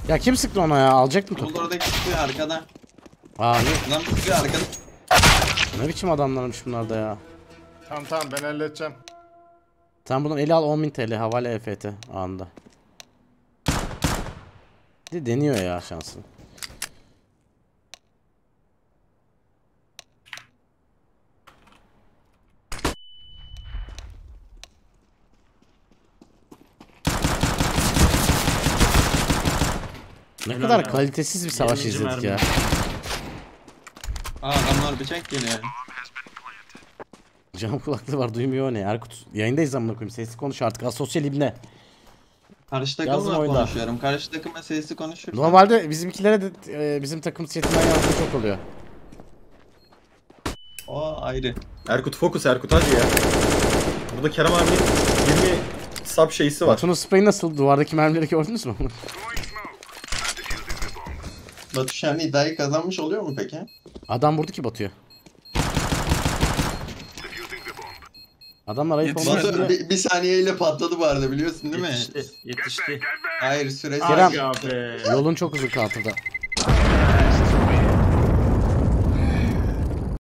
Ya kim sıktı ona ya? Alacak mı Double topu? door'daki çıkıyor arkada. Aa ne? Lan çıkıyor arkada. Ne biçim adamlarmış bunlar da ya. Tamam ben halledeceğim. Sen bundan eli al 10.000 TL havale EFT anında. Deniyor ya şansını. Ne Helal kadar ya. kalitesiz bir savaş 20. izledik ya. mermi. Adamlar bıçak geliyor. Cam kulaklığı var duymuyor o ne? Erkut yayındayız amına koyayım. Sesli konuş artık asosyal ibne. Karşı Yazdım takımla oyunda. konuşuyorum. Karşı takımla sesli konuşursam. Normalde bizimkilere de bizim takım chatinden yazdığı çok oluyor. O ayrı. Erkut fokus Erkut hadi ya. Burada Kerem abinin 20 sub şeysi var. Batu'nun spreyi nasıl? Duvardaki mermileri gördünüz mü? Batu Şen iddiayı kazanmış oluyor mu peki? Adam vurdu ki Batu'ya. Adamlar ayıp olmaz Batu diye. bir saniyeyle patladı bu arada biliyorsun değil mi? Yetişti. Hayır süresi. Kerem. Aga be. Yolun çok uzun counter'da.